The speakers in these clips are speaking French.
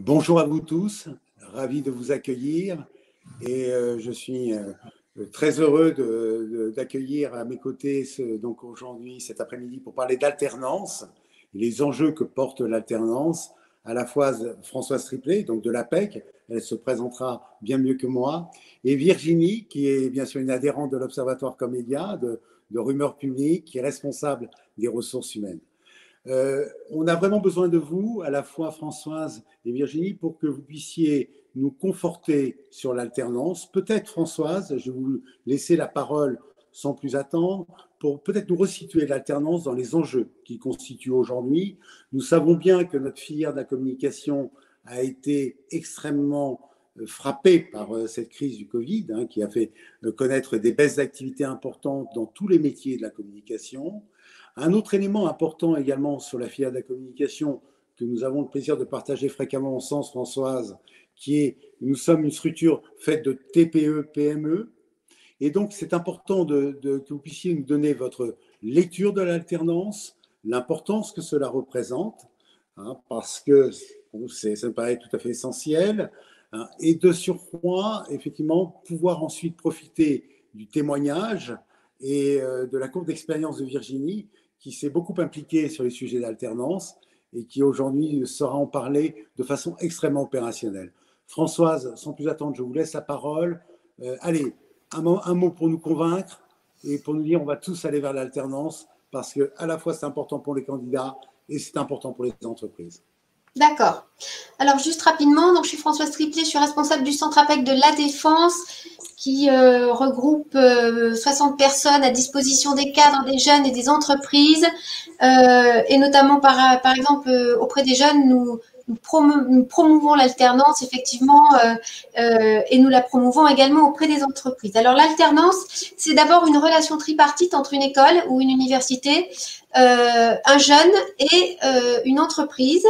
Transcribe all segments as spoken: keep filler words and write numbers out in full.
Bonjour à vous tous, ravi de vous accueillir et euh, je suis euh, très heureux d'accueillir à mes côtés ce, donc aujourd'hui, cet après-midi, pour parler d'alternance et les enjeux que porte l'alternance, à la fois Françoise Triplet, donc de l'A P E C, elle se présentera bien mieux que moi, et Virginie, qui est bien sûr une adhérente de l'Observatoire Comédia, de, de Rumeurs Publiques, qui est responsable des ressources humaines. Euh, on a vraiment besoin de vous, à la fois Françoise et Virginie, pour que vous puissiez nous conforter sur l'alternance. Peut-être, Françoise, je vais vous laisser la parole sans plus attendre, pour peut-être nous resituer l'alternance dans les enjeux qu'il constitue aujourd'hui. Nous savons bien que notre filière de la communication a été extrêmement frappée par cette crise du Covid, hein, qui a fait connaître des baisses d'activité importantes dans tous les métiers de la communication. Un autre élément important également sur la filière de la communication que nous avons le plaisir de partager fréquemment ensemble, Françoise, qui est, nous sommes une structure faite de T P E, P M E, et donc c'est important de, de, que vous puissiez nous donner votre lecture de l'alternance, l'importance que cela représente, hein, parce que bon, ça me paraît tout à fait essentiel, hein, et de surcroît, effectivement, pouvoir ensuite profiter du témoignage et euh, de la courte expérience de Virginie, qui s'est beaucoup impliquée sur les sujets d'alternance et qui aujourd'hui saura en parler de façon extrêmement opérationnelle. Françoise, sans plus attendre, je vous laisse la parole. Euh, allez, un mot, un mot pour nous convaincre et pour nous dire on va tous aller vers l'alternance parce que à la fois c'est important pour les candidats et c'est important pour les entreprises. D'accord. Alors, juste rapidement, donc, je suis Françoise Triplet, je suis responsable du Centre A P E C de La Défense qui euh, regroupe euh, soixante personnes à disposition des cadres, des jeunes et des entreprises. Euh, et notamment, par, par exemple, euh, auprès des jeunes, nous, nous, promou nous promouvons l'alternance, effectivement, euh, euh, et nous la promouvons également auprès des entreprises. Alors, l'alternance, c'est d'abord une relation tripartite entre une école ou une université, euh, un jeune et euh, une entreprise.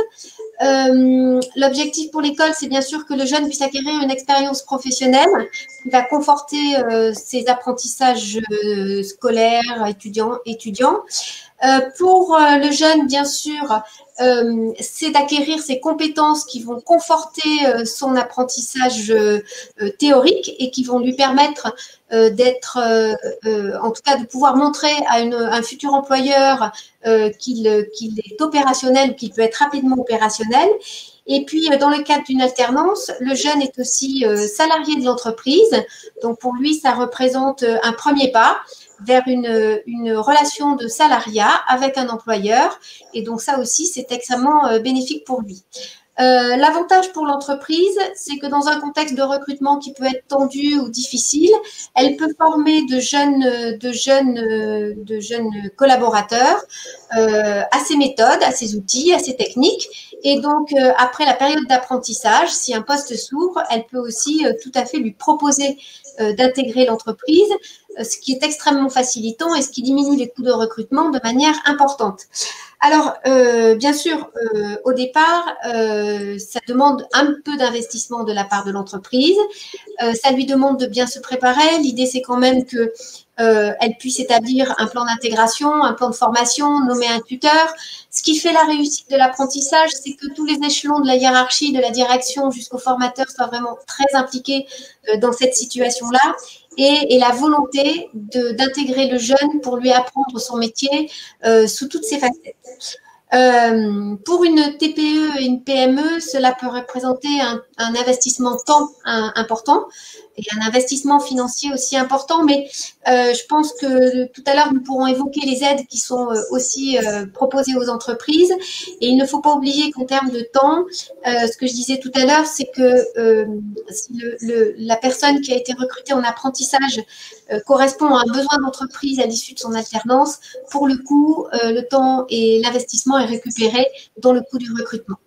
Euh, L'objectif pour l'école, c'est bien sûr que le jeune puisse acquérir une expérience professionnelle qui va conforter euh, ses apprentissages euh, scolaires, étudiants. étudiants. Euh, pour euh, le jeune, bien sûr, euh, c'est d'acquérir ces compétences qui vont conforter euh, son apprentissage euh, théorique et qui vont lui permettre euh, d'être, euh, euh, en tout cas, de pouvoir montrer à une, un futur employeur euh, qu'il qu'il est opérationnel, qu'il peut être rapidement opérationnel. Et puis, dans le cadre d'une alternance, le jeune est aussi euh, salarié de l'entreprise. Donc, pour lui, ça représente un premier pas vers une, une relation de salariat avec un employeur. Et donc, ça aussi, c'est extrêmement euh, bénéfique pour lui. Euh, L'avantage pour l'entreprise, c'est que dans un contexte de recrutement qui peut être tendu ou difficile, elle peut former de jeunes, de jeunes, de jeunes collaborateurs euh, à ses méthodes, à ses outils, à ses techniques. Et donc, euh, après la période d'apprentissage, si un poste s'ouvre, elle peut aussi euh, tout à fait lui proposer euh, d'intégrer l'entreprise, euh, ce qui est extrêmement facilitant et ce qui diminue les coûts de recrutement de manière importante. Alors, euh, bien sûr, euh, au départ, euh, ça demande un peu d'investissement de la part de l'entreprise. Euh, ça lui demande de bien se préparer. L'idée, c'est quand même que euh, elle puisse établir un plan d'intégration, un plan de formation, nommer un tuteur. Ce qui fait la réussite de l'apprentissage, c'est que tous les échelons de la hiérarchie, de la direction jusqu'au formateur soient vraiment très impliqués euh, dans cette situation-là. Et, et la volonté d'intégrer le jeune pour lui apprendre son métier euh, sous toutes ses facettes. Euh, pour une T P E et une P M E, cela peut représenter un, un investissement temps un, important et un investissement financier aussi important, mais euh, je pense que tout à l'heure, nous pourrons évoquer les aides qui sont euh, aussi euh, proposées aux entreprises. Et il ne faut pas oublier qu'en termes de temps, euh, ce que je disais tout à l'heure, c'est que euh, si le, le, la personne qui a été recrutée en apprentissage euh, correspond à un besoin d'entreprise à l'issue de son alternance, pour le coup, euh, le temps et l'investissement est récupéré dans le coût du recrutement.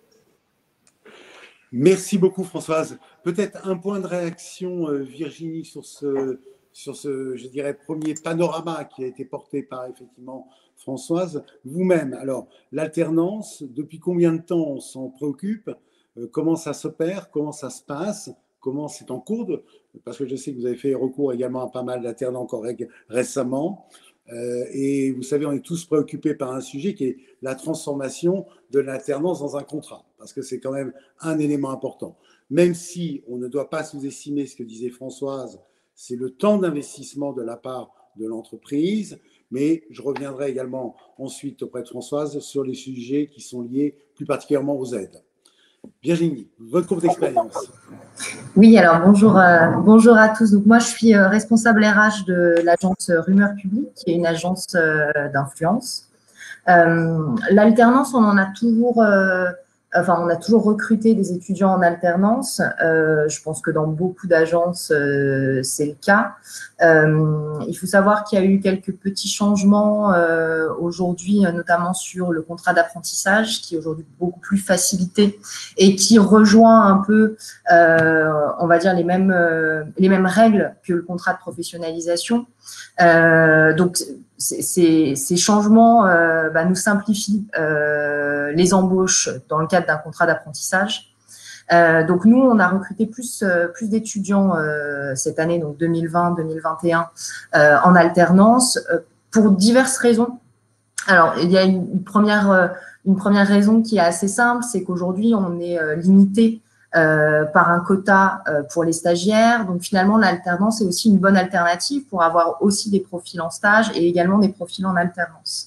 Merci beaucoup, Françoise. Peut-être un point de réaction, euh, Virginie, sur ce, sur ce, je dirais, premier panorama qui a été porté par, effectivement, Françoise. Vous-même, alors, l'alternance, depuis combien de temps on s'en préoccupe? euh, Comment ça s'opère? Comment ça se passe? Comment c'est en cours de, parce que je sais que vous avez fait recours également à pas mal d'alternants encore récemment. Euh, et vous savez, on est tous préoccupés par un sujet qui est la transformation de l'alternance dans un contrat, parce que c'est quand même un élément important. Même si on ne doit pas sous-estimer ce que disait Françoise, c'est le temps d'investissement de la part de l'entreprise, mais je reviendrai également ensuite auprès de Françoise sur les sujets qui sont liés plus particulièrement aux aides. Virginie, votre courte expérience. Oui, alors bonjour, euh, bonjour à tous. Donc moi, je suis euh, responsable R H de l'agence Rumeur Publique, qui est une agence euh, d'influence. Euh, L'alternance, on en a toujours, euh, enfin, on a toujours recruté des étudiants en alternance. Euh, je pense que dans beaucoup d'agences, euh, c'est le cas. Euh, il faut savoir qu'il y a eu quelques petits changements euh, aujourd'hui, notamment sur le contrat d'apprentissage, qui est aujourd'hui beaucoup plus facilité et qui rejoint un peu, euh, on va dire, les mêmes, euh, les mêmes règles que le contrat de professionnalisation. Euh, donc, ces, ces changements euh, bah, nous simplifient euh, les embauches dans le cadre d'un contrat d'apprentissage. Euh, donc, nous, on a recruté plus, euh, plus d'étudiants euh, cette année, donc deux mille vingt deux mille vingt et un, euh, en alternance, euh, pour diverses raisons. Alors, il y a une, une, première, euh, une première raison qui est assez simple, c'est qu'aujourd'hui, on est euh, limité Euh, par un quota euh, pour les stagiaires. Donc, finalement, l'alternance est aussi une bonne alternative pour avoir aussi des profils en stage et également des profils en alternance.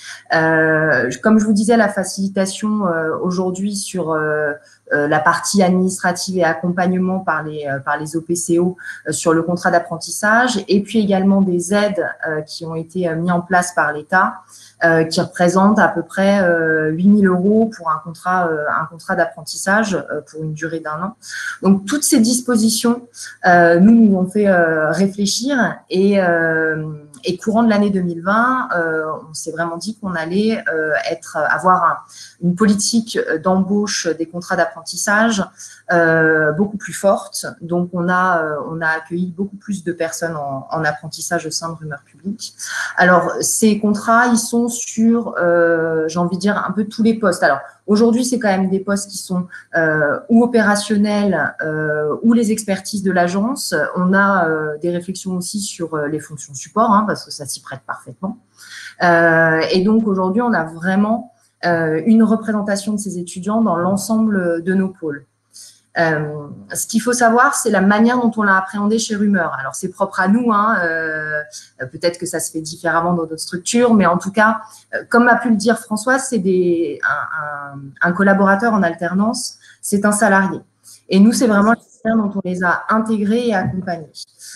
Euh, comme je vous disais, la facilitation euh, aujourd'hui sur euh, euh, la partie administrative et accompagnement par les, euh, par les O P C O euh, sur le contrat d'apprentissage, et puis également des aides euh, qui ont été euh, mises en place par l'État, euh, qui représentent à peu près euh, huit mille euros pour un contrat, euh, un contrat d'apprentissage euh, pour une durée d'un an. Donc, toutes ces dispositions euh, nous, nous ont fait euh, réfléchir et, euh, et courant de l'année deux mille vingt, euh, on s'est vraiment dit qu'on allait euh, être, avoir un, une politique d'embauche des contrats d'apprentissage euh, beaucoup plus forte. Donc, on a, euh, on a accueilli beaucoup plus de personnes en, en apprentissage au sein de Rumeur Publique. Alors, ces contrats, ils sont sur, euh, j'ai envie de dire, un peu tous les postes. Alors, aujourd'hui, c'est quand même des postes qui sont euh, ou opérationnels euh, ou les expertises de l'agence. On a euh, des réflexions aussi sur euh, les fonctions support, hein, parce que ça s'y prête parfaitement. Euh, et donc, aujourd'hui, on a vraiment euh, une représentation de ces étudiants dans l'ensemble de nos pôles. Euh, ce qu'il faut savoir, c'est la manière dont on l'a appréhendé chez Rumeur. Alors, c'est propre à nous, hein, euh, peut-être que ça se fait différemment dans d'autres structures, mais en tout cas, euh, comme a pu le dire François, c'est des, un, un, un collaborateur en alternance, c'est un salarié. Et nous, c'est vraiment la manière dont on les a intégrés et accompagnés.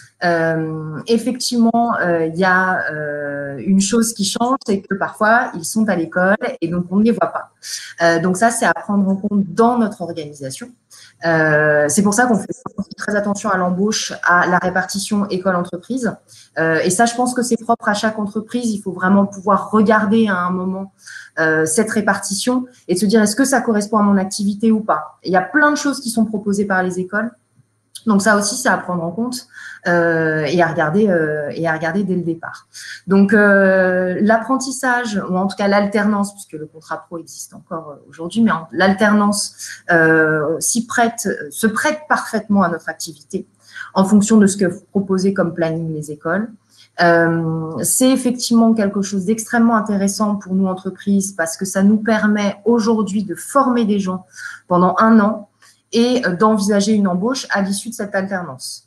Euh, effectivement, euh, il y a euh, une chose qui change, c'est que parfois, ils sont à l'école et donc on ne les voit pas. Euh, donc ça, c'est à prendre en compte dans notre organisation. Euh, c'est pour ça qu'on fait très attention à l'embauche, à la répartition école-entreprise. Euh, et ça, je pense que c'est propre à chaque entreprise. Il faut vraiment pouvoir regarder à un moment euh, cette répartition et se dire est-ce que ça correspond à mon activité ou pas. Il y a plein de choses qui sont proposées par les écoles. Donc ça aussi, c'est à prendre en compte euh, et à regarder euh, et à regarder dès le départ. Donc euh, l'apprentissage ou en tout cas l'alternance, puisque le contrat pro existe encore aujourd'hui, mais l'alternance euh, s'y prête, se prête parfaitement à notre activité en fonction de ce que vous proposez comme planning les écoles. Euh, c'est effectivement quelque chose d'extrêmement intéressant pour nous entreprises parce que ça nous permet aujourd'hui de former des gens pendant un an et d'envisager une embauche à l'issue de cette alternance.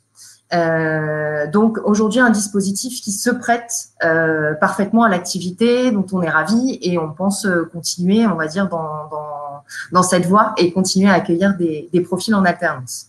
Euh, donc, aujourd'hui, un dispositif qui se prête euh, parfaitement à l'activité, dont on est ravi et on pense continuer, on va dire, dans, dans, dans cette voie et continuer à accueillir des, des profils en alternance.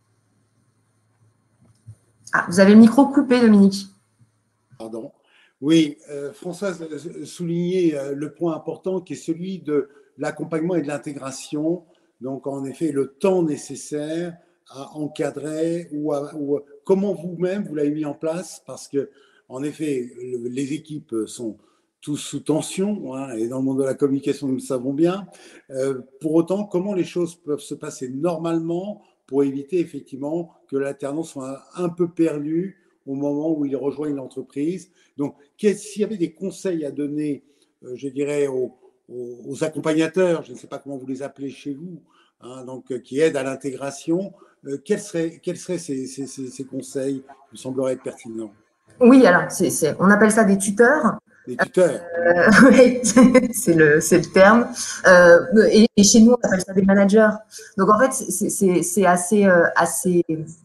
Ah, vous avez le micro coupé, Dominique. Pardon. Oui, euh, Françoise soulignait euh, le point important qui est celui de l'accompagnement et de l'intégration. Donc, en effet, le temps nécessaire à encadrer ou, à, ou comment vous-même vous l'avez mis en place, parce que, en effet, le, les équipes sont tous sous tension, hein, et dans le monde de la communication, nous le savons bien. Euh, pour autant, comment les choses peuvent se passer normalement pour éviter effectivement que l'alternance soit un, un peu perdue au moment où ils rejoignent l'entreprise. Donc, s'il y avait des conseils à donner, euh, je dirais, aux aux accompagnateurs, je ne sais pas comment vous les appelez chez vous, hein, donc, qui aident à l'intégration, euh, quels seraient, quels seraient ces, ces, ces, ces conseils qui me sembleraient être pertinents? Oui, alors, c'est, c'est, on appelle ça des tuteurs. Des tuteurs. Euh, oui, c'est le, c'est le terme. Euh, et, et chez nous, on appelle ça des managers. Donc, en fait, c'est, c'est, c'est assez, euh, assez,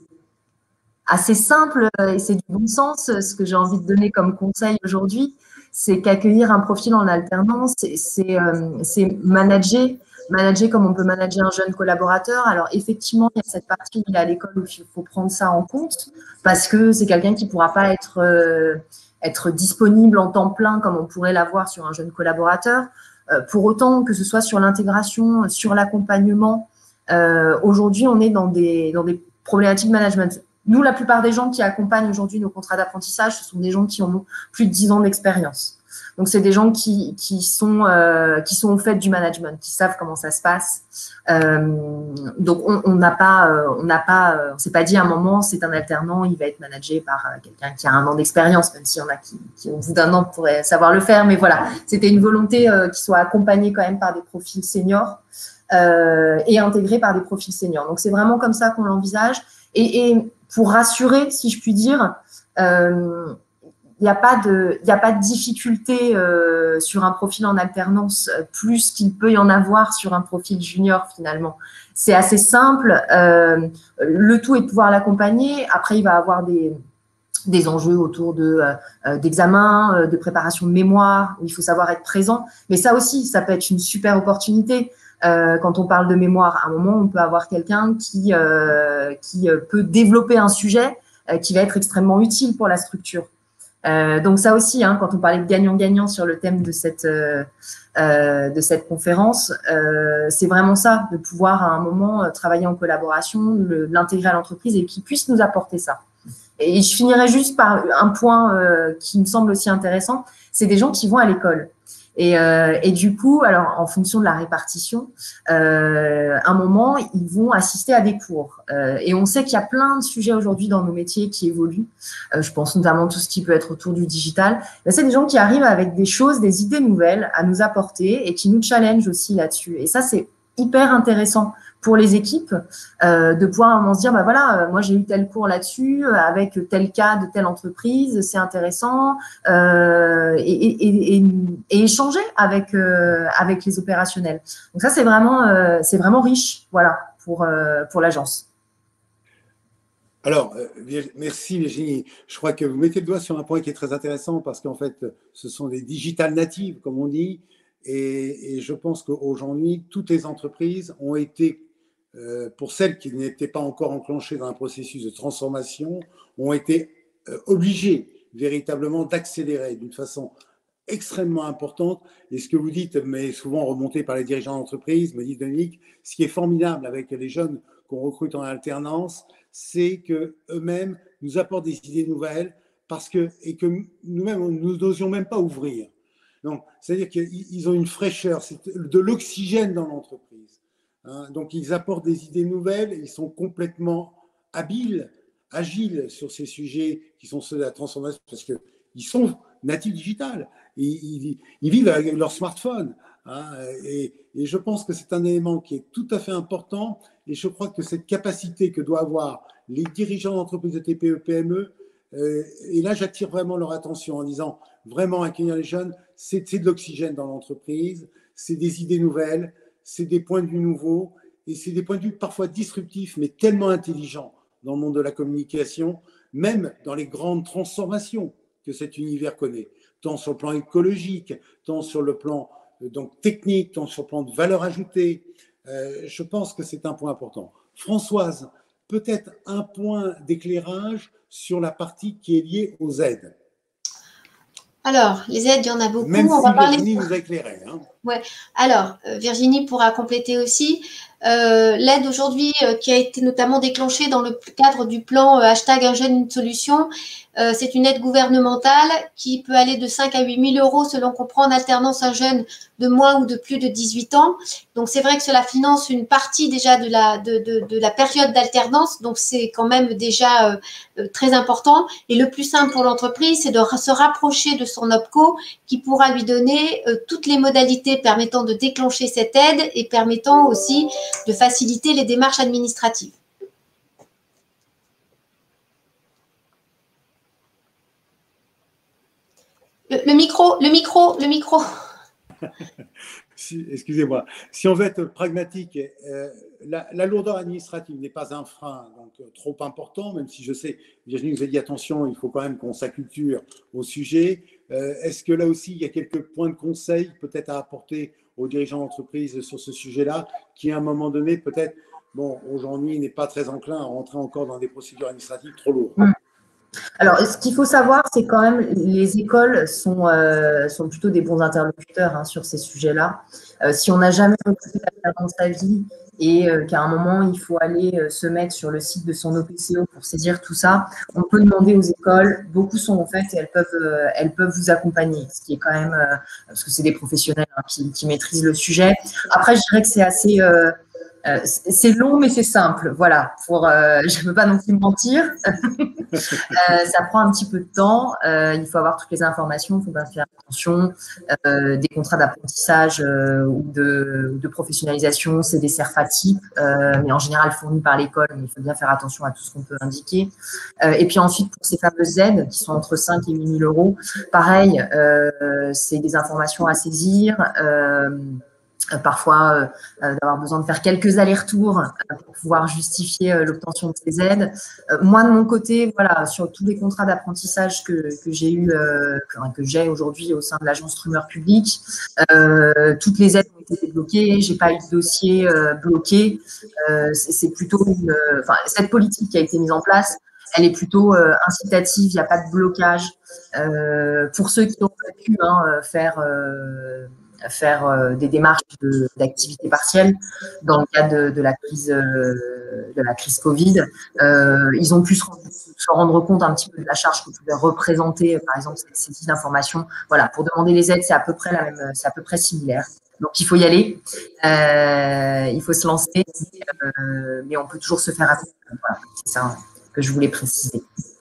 assez simple et c'est du bon sens. Ce que j'ai envie de donner comme conseil aujourd'hui, c'est qu'accueillir un profil en alternance, c'est, c'est, euh, c'est manager, manager comme on peut manager un jeune collaborateur. Alors, effectivement, il y a cette partie, il est à l'école où il faut prendre ça en compte parce que c'est quelqu'un qui ne pourra pas être, euh, être disponible en temps plein comme on pourrait l'avoir sur un jeune collaborateur. Euh, pour autant, que ce soit sur l'intégration, sur l'accompagnement, euh, aujourd'hui, on est dans des, dans des problématiques de management. Nous, la plupart des gens qui accompagnent aujourd'hui nos contrats d'apprentissage, ce sont des gens qui ont plus de dix ans d'expérience. Donc, c'est des gens qui, qui, sont, euh, qui sont au fait du management, qui savent comment ça se passe. Euh, donc, on n'a pas, euh, on n'a pas, euh, on s'est pas dit à un moment, c'est un alternant, il va être managé par euh, quelqu'un qui a un an d'expérience, même s'il y en a qui, qui, au bout d'un an, pourraient savoir le faire. Mais voilà, c'était une volonté euh, qu'il soit accompagné quand même par des profils seniors euh, et intégré par des profils seniors. Donc, c'est vraiment comme ça qu'on l'envisage. Et, et pour rassurer, si je puis dire, euh, il n'y a pas de, il n'y a pas de difficulté euh, sur un profil en alternance plus qu'il peut y en avoir sur un profil junior finalement. C'est assez simple. Euh, le tout est de pouvoir l'accompagner. Après, il va avoir des, des enjeux autour de euh, d'examens, euh, de préparation de mémoire, où il faut savoir être présent. Mais ça aussi, ça peut être une super opportunité. Euh, quand on parle de mémoire, à un moment, on peut avoir quelqu'un qui, euh, qui peut développer un sujet euh, qui va être extrêmement utile pour la structure. Euh, donc ça aussi, hein, quand on parlait de gagnant-gagnant sur le thème de cette, euh, euh, de cette conférence, euh, c'est vraiment ça, de pouvoir à un moment travailler en collaboration, le, l'intégrer à l'entreprise et qu'il puisse nous apporter ça. Et je finirai juste par un point euh, qui me semble aussi intéressant, c'est des gens qui vont à l'école. Et, euh, et du coup, alors en fonction de la répartition, euh, à un moment, ils vont assister à des cours. Euh, et on sait qu'il y a plein de sujets aujourd'hui dans nos métiers qui évoluent. Euh, je pense notamment tout ce qui peut être autour du digital. Ben, c'est des gens qui arrivent avec des choses, des idées nouvelles à nous apporter et qui nous challengent aussi là-dessus. Et ça, c'est hyper intéressant pour les équipes euh, de pouvoir à un moment se dire, bah voilà, euh, moi j'ai eu tel cours là-dessus, euh, avec tel cas de telle entreprise, c'est intéressant, euh, et, et, et, et échanger avec, euh, avec les opérationnels. Donc ça, c'est vraiment, euh, c'est vraiment riche, voilà, pour, euh, pour l'agence. Alors, euh, merci Virginie. Je crois que vous mettez le doigt sur un point qui est très intéressant parce qu'en fait, ce sont des digital natives, comme on dit, et, et je pense qu'aujourd'hui, toutes les entreprises ont été, euh, pour celles qui n'étaient pas encore enclenchées dans un processus de transformation, ont été euh, obligées véritablement d'accélérer d'une façon extrêmement importante. Et ce que vous dites, mais souvent remonté par les dirigeants d'entreprise, me dit Dominique, ce qui est formidable avec les jeunes qu'on recrute en alternance, c'est qu'eux-mêmes nous apportent des idées nouvelles parce que, et que nous-mêmes, nous n'osions même pas ouvrir. Donc, c'est-à-dire qu'ils ont une fraîcheur, c'est de l'oxygène dans l'entreprise. Hein, donc, ils apportent des idées nouvelles, ils sont complètement habiles, agiles sur ces sujets qui sont ceux de la transformation parce qu'ils sont natifs digital. Ils, ils, ils vivent avec leur smartphone. Hein, et, et je pense que c'est un élément qui est tout à fait important. Et je crois que cette capacité que doivent avoir les dirigeants d'entreprises de T P E, P M E, euh, et là j'attire vraiment leur attention en disant vraiment accueillir les jeunes, c'est, c'est de l'oxygène dans l'entreprise, c'est des idées nouvelles, c'est des points de vue nouveaux, et c'est des points de vue parfois disruptifs, mais tellement intelligents dans le monde de la communication, même dans les grandes transformations que cet univers connaît, tant sur le plan écologique, tant sur le plan donc, technique, tant sur le plan de valeur ajoutée. Euh, je pense que c'est un point important. Françoise, peut-être un point d'éclairage sur la partie qui est liée aux aides. Alors, les aides, il y en a beaucoup. Même on si va parler... Virginie nous a éclairé. Hein. Ouais. Alors, euh, Virginie pourra compléter aussi. Euh, l'aide aujourd'hui euh, qui a été notamment déclenchée dans le cadre du plan euh, hashtag un jeune, une solution, euh, c'est une aide gouvernementale qui peut aller de cinq à huit mille euros selon qu'on prend en alternance un jeune de moins ou de plus de dix-huit ans. Donc, c'est vrai que cela finance une partie déjà de la, de, de, de la période d'alternance. Donc, c'est quand même déjà euh, euh, très important. Et le plus simple pour l'entreprise, c'est de se rapprocher de son OPCO qui pourra lui donner euh, toutes les modalités permettant de déclencher cette aide et permettant aussi de faciliter les démarches administratives. Le, le micro, le micro, le micro. Si, excusez-moi. Si on veut être pragmatique, euh, la, la lourdeur administrative n'est pas un frein donc, euh, trop important, même si je sais, Virginie nous a dit attention, il faut quand même qu'on s'acculture au sujet. Euh, Est-ce que là aussi, il y a quelques points de conseil peut-être à apporter aux dirigeants d'entreprise sur ce sujet-là, qui à un moment donné, peut-être, bon, aujourd'hui, n'est pas très enclin à rentrer encore dans des procédures administratives trop lourdes? Mmh. Alors, ce qu'il faut savoir, c'est quand même les écoles sont, euh, sont plutôt des bons interlocuteurs hein, sur ces sujets-là. Euh, si on n'a jamais recruté dans sa vie et euh, qu'à un moment, il faut aller euh, se mettre sur le site de son O P C O pour saisir tout ça, on peut demander aux écoles. Beaucoup sont en fait et elles peuvent, euh, elles peuvent vous accompagner, ce qui est quand même, euh, parce que c'est des professionnels hein, qui, qui maîtrisent le sujet. Après, je dirais que c'est assez… Euh, Euh, c'est long, mais c'est simple. Voilà, pour, euh, je ne veux pas non plus mentir. euh, ça prend un petit peu de temps. Euh, il faut avoir toutes les informations, il faut bien faire attention. Euh, des contrats d'apprentissage euh, ou de, de professionnalisation, c'est des CERFA-type, euh, mais en général fournis par l'école, mais il faut bien faire attention à tout ce qu'on peut indiquer. Euh, et puis ensuite, pour ces fameuses aides qui sont entre cinq et huit mille euros, pareil, euh, c'est des informations à saisir. Euh, Euh, parfois euh, d'avoir besoin de faire quelques allers-retours euh, pour pouvoir justifier euh, l'obtention de ces aides. Euh, moi, de mon côté, voilà, sur tous les contrats d'apprentissage que, que j'ai eu, euh, que, que j'ai aujourd'hui au sein de l'agence Rumeur Publique, euh, toutes les aides ont été débloquées. J'ai pas eu de dossier euh, bloqué. Euh, c'est plutôt une, euh, enfin, cette politique qui a été mise en place, elle est plutôt euh, incitative. Il n'y a pas de blocage euh, pour ceux qui ont pu hein, faire euh, faire euh, des démarches d'activité partielle dans le cadre de, de la crise euh, de la crise Covid. Euh, ils ont pu se, se rendre compte un petit peu de la charge que pouvait représenter, par exemple, cette saisie d'informations. Voilà, pour demander les aides, c'est à peu près la même, c'est à peu près similaire. Donc, il faut y aller, euh, il faut se lancer, euh, mais on peut toujours se faire accompagner. Voilà, c'est ça que je voulais préciser.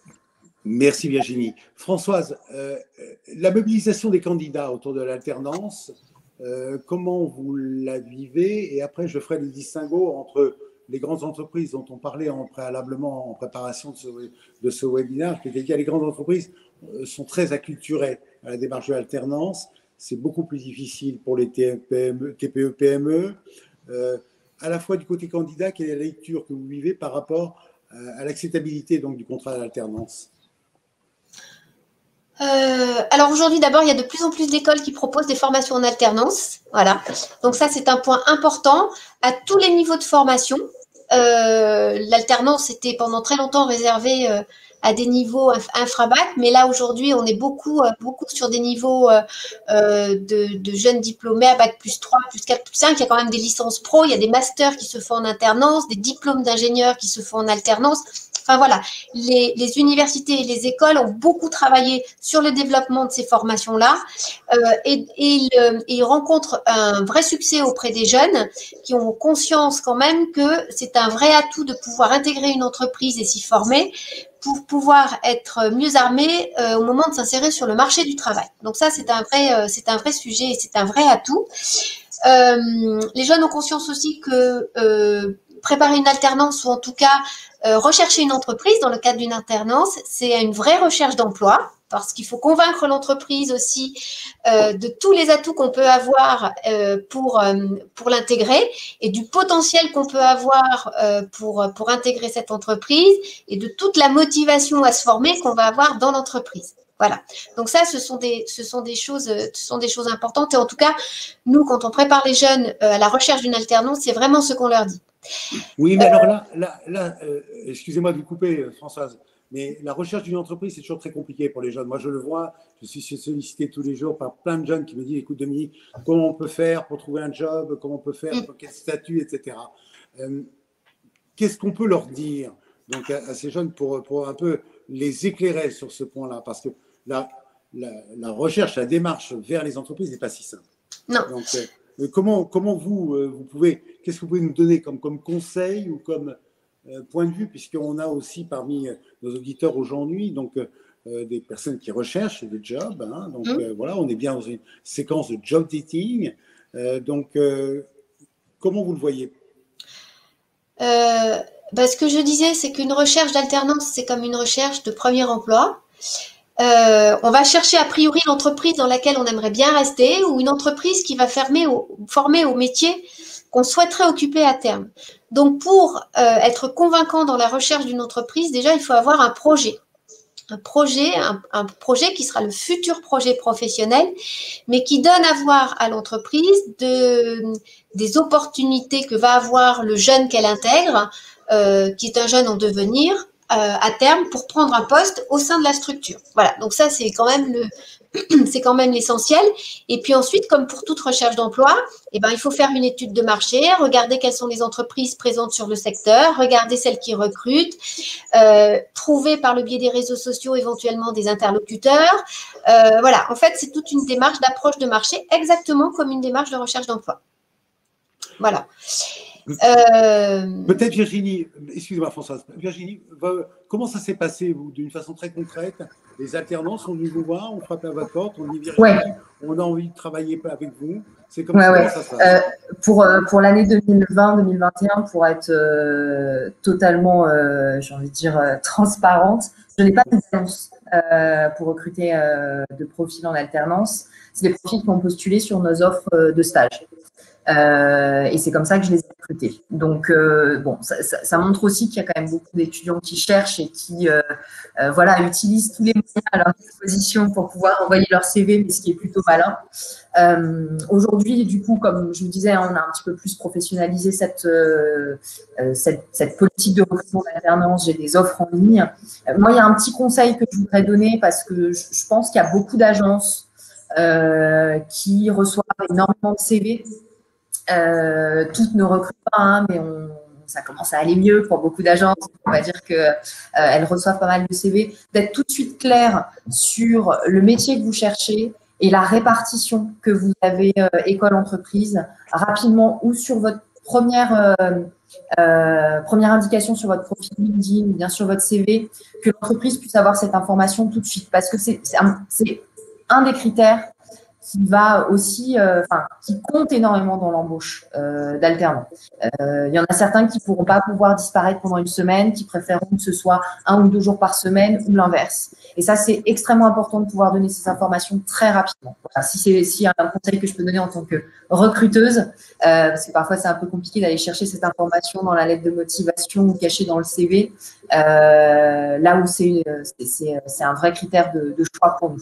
Merci Virginie. Françoise, euh, la mobilisation des candidats autour de l'alternance, euh, comment vous la vivez? Et après, je ferai le distinguo entre les grandes entreprises dont on parlait en préalablement en préparation de ce, de ce webinaire. C'est-à-dire les grandes entreprises sont très acculturées à la démarche de l'alternance. C'est beaucoup plus difficile pour les T P E P M E. Euh, à la fois du côté candidat, quelle est la lecture que vous vivez par rapport à l'acceptabilité donc du contrat d'alternance? Euh, alors aujourd'hui, d'abord, il y a de plus en plus d'écoles qui proposent des formations en alternance. Voilà. Donc ça, c'est un point important à tous les niveaux de formation. Euh, L'alternance était pendant très longtemps réservée euh, à des niveaux infra-bac, mais là aujourd'hui, on est beaucoup, euh, beaucoup sur des niveaux euh, euh, de, de jeunes diplômés à bac plus trois, plus quatre, plus cinq. Il y a quand même des licences pro, il y a des masters qui se font en alternance, des diplômes d'ingénieurs qui se font en alternance. Enfin voilà, les, les universités et les écoles ont beaucoup travaillé sur le développement de ces formations-là euh, et, et, le, et ils rencontrent un vrai succès auprès des jeunes qui ont conscience quand même que c'est un vrai atout de pouvoir intégrer une entreprise et s'y former pour pouvoir être mieux armés euh, au moment de s'insérer sur le marché du travail. Donc ça, c'est un vrai, euh, c'est un vrai sujet et c'est un vrai atout. Euh, les jeunes ont conscience aussi que euh, préparer une alternance ou en tout cas euh, rechercher une entreprise dans le cadre d'une alternance, c'est une vraie recherche d'emploi parce qu'il faut convaincre l'entreprise aussi euh, de tous les atouts qu'on peut avoir euh, pour, euh, pour l'intégrer et du potentiel qu'on peut avoir euh, pour, pour intégrer cette entreprise et de toute la motivation à se former qu'on va avoir dans l'entreprise. Voilà. Donc ça, ce sont des, ce sont des choses, ce sont des choses importantes. Et en tout cas, nous, quand on prépare les jeunes euh, à la recherche d'une alternance, c'est vraiment ce qu'on leur dit. Oui, mais alors là, là, là euh, excusez-moi de vous couper, Françoise, mais la recherche d'une entreprise, c'est toujours très compliqué pour les jeunes. Moi, je le vois, je suis sollicité tous les jours par plein de jeunes qui me disent, écoute, Dominique, comment on peut faire pour trouver un job, comment on peut faire, pour quel statut, et cetera. Euh, Qu'est-ce qu'on peut leur dire donc, à, à ces jeunes pour, pour un peu les éclairer sur ce point-là? Parce que la, la, la recherche, la démarche vers les entreprises n'est pas si simple. Non. Donc, euh, Comment, comment vous, vous pouvez, qu'est-ce que vous pouvez nous donner comme, comme conseil ou comme euh, point de vue, puisqu'on a aussi parmi nos auditeurs aujourd'hui donc euh, des personnes qui recherchent des jobs. Hein, donc mmh. euh, voilà, on est bien dans une séquence de job dating. Euh, donc, euh, comment vous le voyez? euh, bah, Ce que je disais, c'est qu'une recherche d'alternance, c'est comme une recherche de premier emploi. euh, on va chercher a priori l'entreprise dans laquelle on aimerait bien rester ou une entreprise qui va fermer au, former au métier qu'on souhaiterait occuper à terme. Donc, pour euh, être convaincant dans la recherche d'une entreprise, déjà, il faut avoir un projet. Un projet, un, un projet qui sera le futur projet professionnel, mais qui donne à voir à l'entreprise de, des opportunités que va avoir le jeune qu'elle intègre, euh, qui est un jeune en devenir, euh, à terme, pour prendre un poste au sein de la structure. Voilà, donc ça, c'est quand même le... c'est quand même l'essentiel. Et puis ensuite, comme pour toute recherche d'emploi, eh ben, il faut faire une étude de marché, regarder quelles sont les entreprises présentes sur le secteur, regarder celles qui recrutent, euh, trouver par le biais des réseaux sociaux éventuellement des interlocuteurs. Euh, voilà, en fait, c'est toute une démarche d'approche de marché, exactement comme une démarche de recherche d'emploi. Voilà. Euh... Peut-être Virginie, excusez-moi Françoise, Virginie, comment ça s'est passé, vous, d'une façon très concrète? Les alternants sont venus vous voir, on frappe à votre porte, on dit Virginie, ouais. on a envie de travailler avec vous. C'est comme ouais, ça, ouais. Comment ça se passe euh, Pour, pour l'année deux mille vingt deux mille vingt et un, pour être euh, totalement, euh, j'ai envie de dire, euh, transparente, je n'ai pas d'annonce euh, pour recruter euh, de profils en alternance. C'est des profils qui ont postulé sur nos offres de stage. Euh, et c'est comme ça que je les ai recrutés. Donc, euh, bon, ça, ça, ça montre aussi qu'il y a quand même beaucoup d'étudiants qui cherchent et qui, euh, euh, voilà, utilisent tous les moyens à leur disposition pour pouvoir envoyer leur C V, mais ce qui est plutôt malin. Euh, Aujourd'hui, du coup, comme je vous disais, on a un petit peu plus professionnalisé cette, euh, cette, cette politique de recrutement d'alternance. J'ai des offres en ligne. Euh, moi, il y a un petit conseil que je voudrais donner parce que je, je pense qu'il y a beaucoup d'agences euh, qui reçoivent énormément de C V. Euh, toutes ne recrutent pas, hein, mais on, ça commence à aller mieux pour beaucoup d'agences. On va dire qu'elles euh, reçoivent pas mal de C V. D'être tout de suite clair sur le métier que vous cherchez et la répartition que vous avez euh, école-entreprise rapidement ou sur votre première, euh, euh, première indication sur votre profil LinkedIn ou bien sur votre C V, que l'entreprise puisse avoir cette information tout de suite parce que c'est un, un des critères qui va aussi, euh, enfin, qui compte énormément dans l'embauche euh, d'alternants. Euh, il y en a certains qui ne pourront pas pouvoir disparaître pendant une semaine, qui préféreront que ce soit un ou deux jours par semaine ou l'inverse. Et ça, c'est extrêmement important de pouvoir donner ces informations très rapidement. Voilà, si c'est si un conseil que je peux donner en tant que recruteuse, euh, parce que parfois c'est un peu compliqué d'aller chercher cette information dans la lettre de motivation ou cachée dans le C V, euh, là où c'est c'est un vrai critère de, de choix pour nous.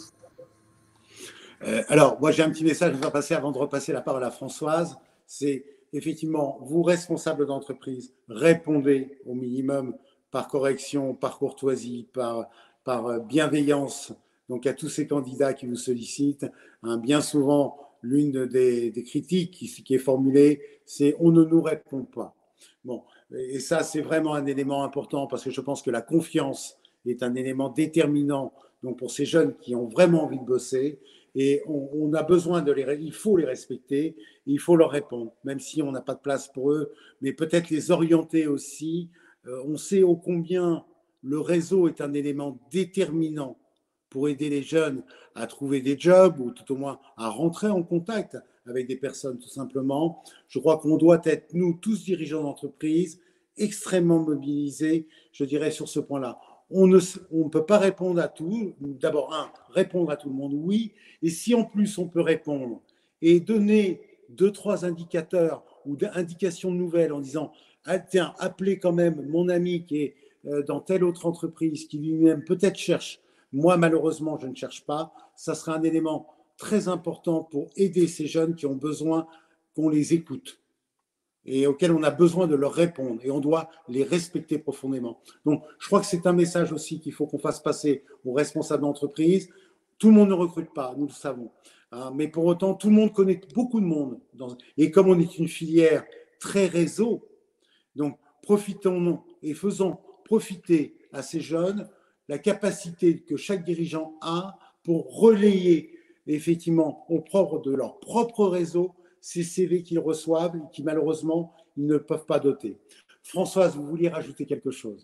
Euh, alors, moi, j'ai un petit message à vous faire passer avant de repasser la parole à Françoise. C'est effectivement, vous, responsables d'entreprise, répondez au minimum par correction, par courtoisie, par, par bienveillance, donc à tous ces candidats qui vous sollicitent. Hein, bien souvent, l'une des, des critiques qui, qui est formulée, c'est « on ne nous répond pas ». Bon, et ça, c'est vraiment un élément important parce que je pense que la confiance est un élément déterminant donc pour ces jeunes qui ont vraiment envie de bosser. Et on, on a besoin de les, il faut les respecter, il faut leur répondre, même si on n'a pas de place pour eux, mais peut-être les orienter aussi. Euh, on sait ô combien le réseau est un élément déterminant pour aider les jeunes à trouver des jobs ou tout au moins à rentrer en contact avec des personnes tout simplement. Je crois qu'on doit être, nous, tous dirigeants d'entreprise, extrêmement mobilisés, je dirais, sur ce point-là. On ne on peut pas répondre à tout. D'abord, un, répondre à tout le monde, oui. Et si en plus on peut répondre et donner deux, trois indicateurs ou indications nouvelles en disant ah, tiens, appelez quand même mon ami qui est dans telle autre entreprise, qui lui-même peut-être cherche. Moi, malheureusement, je ne cherche pas. Ça sera un élément très important pour aider ces jeunes qui ont besoin qu'on les écoute et auxquels on a besoin de leur répondre et on doit les respecter profondément. Donc, je crois que c'est un message aussi qu'il faut qu'on fasse passer aux responsables d'entreprise. Tout le monde ne recrute pas, nous le savons. Hein, mais pour autant, tout le monde connaît beaucoup de monde. Dans, et comme on est une filière très réseau, donc profitons-nous et faisons profiter à ces jeunes la capacité que chaque dirigeant a pour relayer effectivement au propre de leur propre réseau ces C V qu'ils reçoivent et qui malheureusement ils ne peuvent pas doter. Françoise, vous vouliez rajouter quelque chose?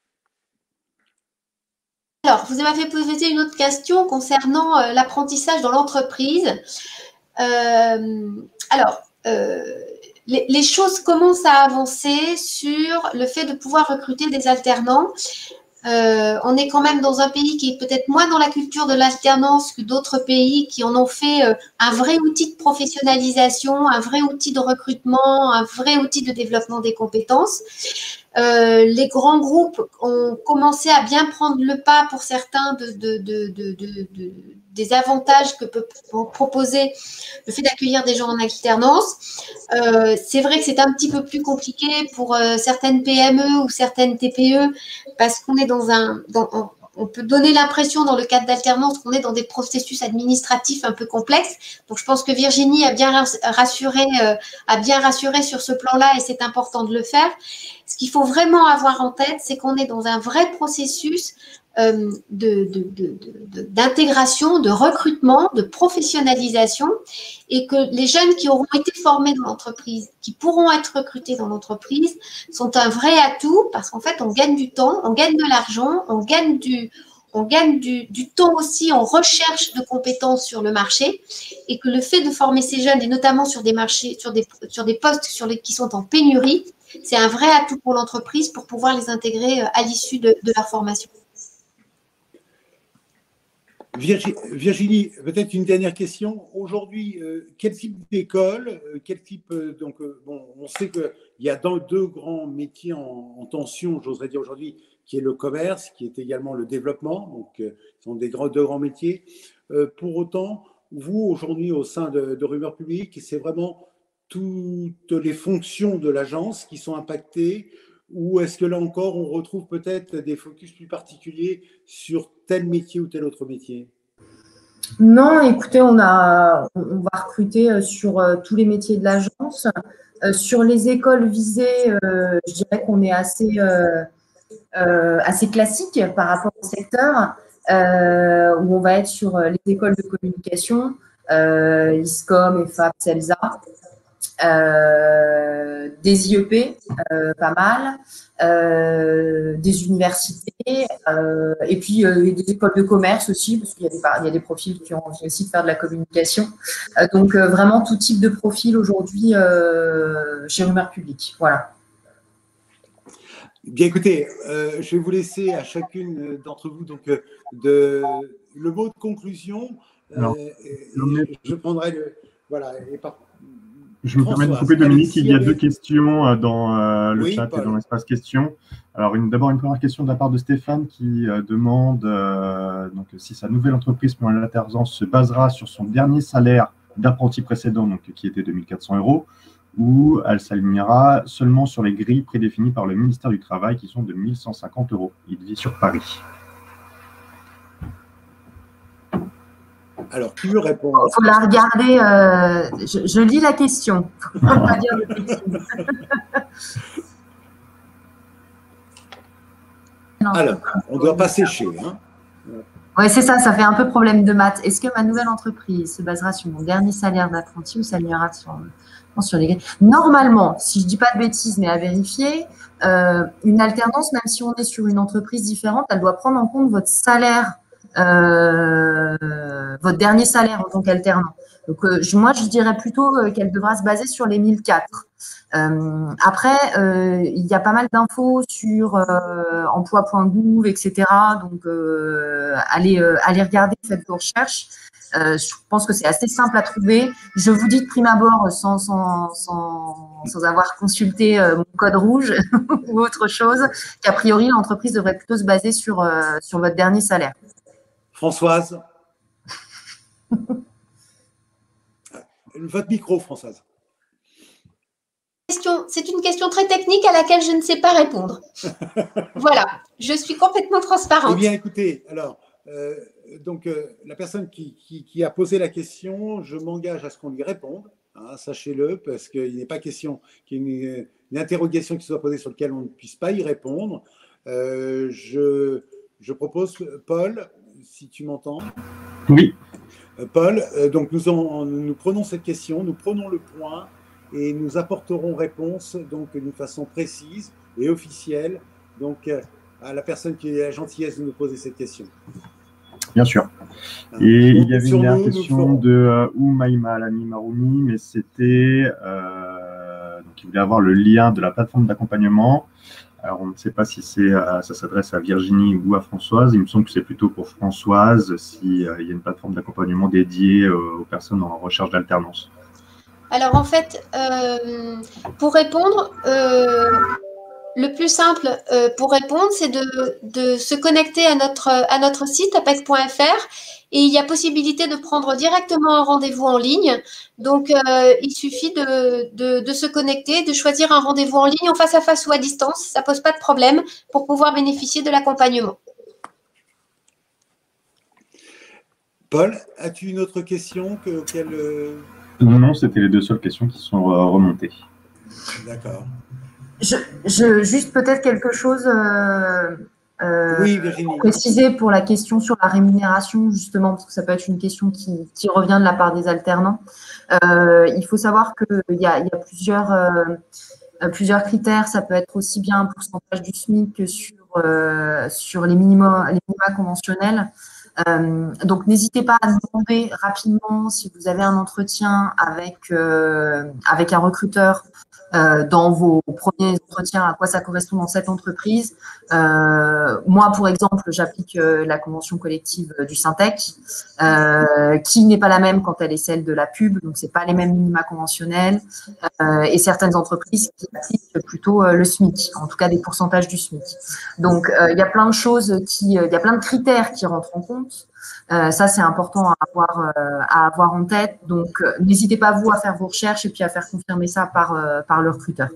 Alors, vous m'avez posé une autre question concernant euh, l'apprentissage dans l'entreprise. Euh, alors, euh, les, les choses commencent à avancer sur le fait de pouvoir recruter des alternants. Euh, on est quand même dans un pays qui est peut-être moins dans la culture de l'alternance que d'autres pays qui en ont fait euh, un vrai outil de professionnalisation, un vrai outil de recrutement, un vrai outil de développement des compétences. Euh, les grands groupes ont commencé à bien prendre le pas pour certains de, de, de, de, de, de, des avantages que peut proposer le fait d'accueillir des gens en alternance. Euh, c'est vrai que c'est un petit peu plus compliqué pour euh, certaines P M E ou certaines T P E parce qu'on est dans un… Dans, on peut donner l'impression dans le cadre d'alternance qu'on est dans des processus administratifs un peu complexes. Donc, je pense que Virginie a bien rassuré, euh, a bien rassuré sur ce plan-là et c'est important de le faire. Ce qu'il faut vraiment avoir en tête, c'est qu'on est dans un vrai processus euh, de, de, de, de, d'intégration, de recrutement, de professionnalisation et que les jeunes qui auront été formés dans l'entreprise, qui pourront être recrutés dans l'entreprise, sont un vrai atout parce qu'en fait, on gagne du temps, on gagne de l'argent, on gagne du… On gagne du, du temps aussi en recherche de compétences sur le marché et que le fait de former ces jeunes, et notamment sur des marchés, sur des, sur des postes sur les, qui sont en pénurie, c'est un vrai atout pour l'entreprise pour pouvoir les intégrer à l'issue de, de leur formation. Virginie, peut-être une dernière question. Aujourd'hui, euh, quel type d'école, euh, quel type, euh, donc, euh, bon, on sait qu'il y a dans deux grands métiers en, en tension, j'oserais dire aujourd'hui, qui est le commerce, qui est également le développement, donc euh, ce sont des grands, deux grands métiers. Euh, pour autant, vous, aujourd'hui, au sein de, de Rumeurs Publiques, c'est vraiment toutes les fonctions de l'agence qui sont impactées, ou est-ce que là encore, on retrouve peut-être des focus plus particuliers sur tel métier ou tel autre métier? Non, écoutez, on, a, on va recruter sur tous les métiers de l'agence. Euh, sur les écoles visées, euh, je dirais qu'on est assez… Euh, Euh, assez classique par rapport au secteur, euh, où on va être sur les écoles de communication, euh, ISCOM, E F A P, CELSA, euh, des I E P, euh, pas mal, euh, des universités, euh, et puis euh, des écoles de commerce aussi, parce qu'il y a des, il y a des profils qui ont envie aussi de faire de la communication. Euh, donc, euh, vraiment tout type de profil aujourd'hui euh, chez Rumeurs Publiques. Voilà. Bien, écoutez, euh, je vais vous laisser à chacune d'entre vous donc, de, le mot de conclusion. Euh, Alors, et, et je prendrai le… Voilà. Et par, je me permets de couper, Dominique. Il y a deux questions dans euh, le oui, chat Paul. Et dans l'espace questions. Alors, d'abord, une première question de la part de Stéphane qui euh, demande euh, donc, si sa nouvelle entreprise pour l'alternance se basera sur son dernier salaire d'apprenti précédent, donc, qui était deux mille quatre cents euros, ou elle s'alignera seulement sur les grilles prédéfinies par le ministère du Travail qui sont de mille cent cinquante euros. Il vit sur Paris. Alors, qui veut répondre? Il faut la regarder. Euh, je, je lis la question. Faut pas dire de bêtises. Alors, on ne doit pas sécher. Hein. Oui, c'est ça, ça fait un peu problème de maths. Est-ce que ma nouvelle entreprise se basera sur mon dernier salaire d'apprenti ou s'alignera sur… sur les grilles. Normalement, si je ne dis pas de bêtises, mais à vérifier, euh, une alternance, même si on est sur une entreprise différente, elle doit prendre en compte votre salaire, euh, votre dernier salaire en tant qu'alternant. Donc, euh, je, moi, je dirais plutôt euh, qu'elle devra se baser sur les mille quatre. Euh, après, euh, il y a pas mal d'infos sur euh, emploi point gouv, et cetera. Donc, euh, allez, euh, allez regarder, faites vos recherches. Euh, je pense que c'est assez simple à trouver. Je vous dis de prime abord, sans, sans, sans, sans avoir consulté euh, mon code rouge ou autre chose, qu'a priori, l'entreprise devrait plutôt se baser sur, euh, sur votre dernier salaire. Françoise. Votre micro, Françoise. C'est une question très technique à laquelle je ne sais pas répondre. Voilà, je suis complètement transparente. Eh bien, écoutez, alors… Euh, donc, euh, la personne qui, qui, qui a posé la question, je m'engage à ce qu'on lui réponde, hein, sachez-le, parce qu'il n'est pas question qu'il y ait une, une interrogation qui soit posée sur laquelle on ne puisse pas y répondre. Euh, je, je propose, Paul, si tu m'entends. Oui. Euh, Paul, euh, donc nous, en, nous prenons cette question, nous prenons le point et nous apporterons réponse donc d'une façon précise et officielle donc, euh, à la personne qui a la gentillesse de nous poser cette question. Bien sûr. Et il y avait une dernière question de euh, Oumaïma Alani Maroumi, mais c'était… Euh, donc, il voulait avoir le lien de la plateforme d'accompagnement. Alors, on ne sait pas si c'est, ça s'adresse à Virginie ou à Françoise. Il me semble que c'est plutôt pour Françoise, s'il euh, y a une plateforme d'accompagnement dédiée euh, aux personnes en recherche d'alternance. Alors, en fait, euh, pour répondre, euh, le plus simple euh, pour répondre, c'est de, de se connecter à notre, à notre site, apec point F R, et il y a possibilité de prendre directement un rendez-vous en ligne. Donc, euh, il suffit de, de, de se connecter, de choisir un rendez-vous en ligne en face à face ou à distance. Ça ne pose pas de problème pour pouvoir bénéficier de l'accompagnement. Paul, as-tu une autre question que, auquel, euh... Non, non, c'était les deux seules questions qui sont euh, remontées. D'accord. Je, je, juste peut-être quelque chose euh, euh, oui, Virginie. Préciser pour la question sur la rémunération, justement, parce que ça peut être une question qui, qui revient de la part des alternants. Euh, il faut savoir qu'il y a, il y a plusieurs, euh, plusieurs critères. Ça peut être aussi bien un pourcentage du SMIC que sur, euh, sur les minima, les minima conventionnels. Euh, donc, n'hésitez pas à nous demander rapidement si vous avez un entretien avec, euh, avec un recruteur euh, dans vos premiers entretiens, à quoi ça correspond dans cette entreprise. Euh, moi, pour exemple, j'applique euh, la convention collective du Syntec, euh, qui n'est pas la même quand elle est celle de la pub, donc c'est pas les mêmes minima conventionnels, euh, et certaines entreprises qui appliquent plutôt euh, le SMIC, en tout cas des pourcentages du SMIC. Donc, euh, il y a plein de choses qui, euh, il y a plein de critères qui rentrent en compte. Euh, ça, c'est important à avoir, euh, à avoir en tête. Donc, euh, n'hésitez pas, vous, à faire vos recherches et puis à faire confirmer ça par, euh, par le recruteur.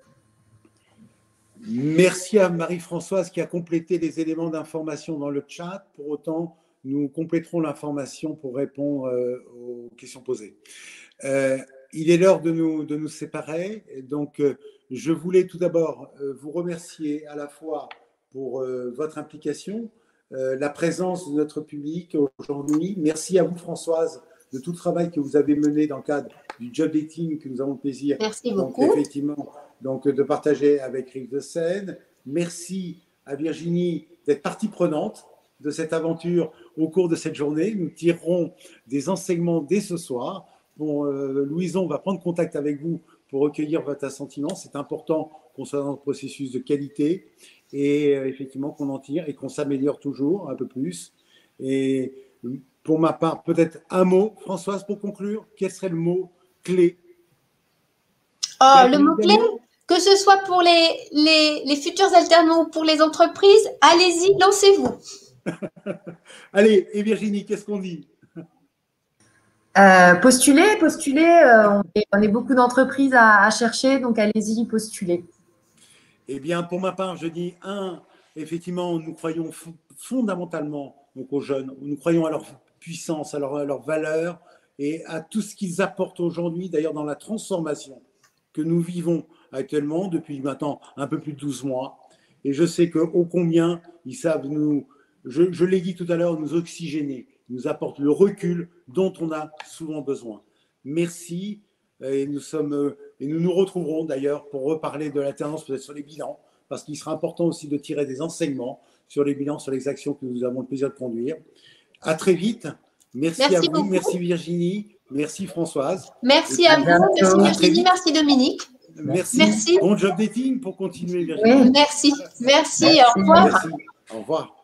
Merci à Marie-Françoise qui a complété les éléments d'information dans le chat. Pour autant, nous compléterons l'information pour répondre euh, aux questions posées. Euh, il est l'heure de nous, de nous séparer. Donc, euh, je voulais tout d'abord euh, vous remercier à la fois pour euh, votre implication, Euh, la présence de notre public aujourd'hui. Merci à vous, Françoise, de tout le travail que vous avez mené dans le cadre du job dating que nous avons le plaisir Merci donc, beaucoup. effectivement, donc, de partager avec Rive de Seine. Merci à Virginie d'être partie prenante de cette aventure au cours de cette journée. Nous tirerons des enseignements dès ce soir. Bon, euh, Louison va prendre contact avec vous pour recueillir votre assentiment. C'est important qu'on soit dans un processus de qualité et euh, effectivement qu'on en tire et qu'on s'améliore toujours un peu plus. Et pour ma part, peut-être un mot, Françoise, pour conclure, quel serait le mot clé? Oh, le mot clé, que ce soit pour les, les, les futurs alternants ou pour les entreprises, allez-y, lancez-vous. Allez, et Virginie, qu'est-ce qu'on dit? Euh, postuler, postuler, euh, on, est, on est beaucoup d'entreprises à, à chercher, donc allez-y, postulez. Eh bien, pour ma part, je dis, un, effectivement, nous croyons fondamentalement donc, aux jeunes, nous croyons à leur puissance, à leur, à leur valeur et à tout ce qu'ils apportent aujourd'hui, d'ailleurs dans la transformation que nous vivons actuellement depuis maintenant un peu plus de douze mois. Et je sais que ô combien ils savent nous, je, je l'ai dit tout à l'heure, nous oxygéner, nous apportent le recul dont on a souvent besoin. Merci. Et nous, sommes, et nous nous retrouverons d'ailleurs pour reparler de l'alternance peut-être sur les bilans, parce qu'il sera important aussi de tirer des enseignements sur les bilans, sur les actions que nous avons le plaisir de conduire. À très vite. Merci, merci à vous. Beaucoup. Merci Virginie. Merci Françoise. Merci à vous. Merci Virginie. Merci Dominique. Merci. Merci. Bon job dating pour continuer Virginie. Oui. Merci. Merci. Merci. Au revoir. Merci. Au revoir.